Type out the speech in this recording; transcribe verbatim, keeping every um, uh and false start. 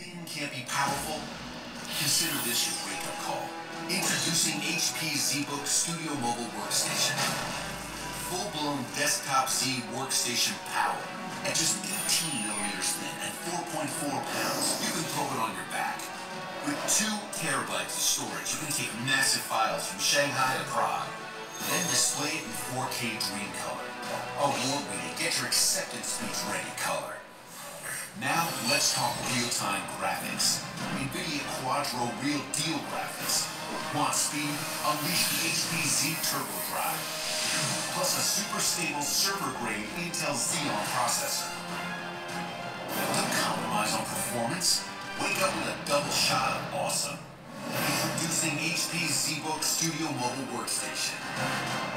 Thin can't be powerful? Consider this your wake-up call. Introducing H P Zbook Studio Mobile Workstation. Full-blown desktop Z workstation power at just eighteen millimeters thin and four point four pounds. You can throw it on your back. With two terabytes of storage, you can take massive files from Shanghai to Prague, then display it in four K Dream Color. Award-winning, get your acceptance speech ready color. Now, let's talk real-time graphics. NVIDIA Quadro Real Deal graphics. Want speed? Unleash the H P Z Turbo Drive. Plus a super stable server-grade Intel Xeon processor. Don't compromise on performance. Wake up with a double shot of awesome. Introducing H P Zbook Studio Mobile Workstation.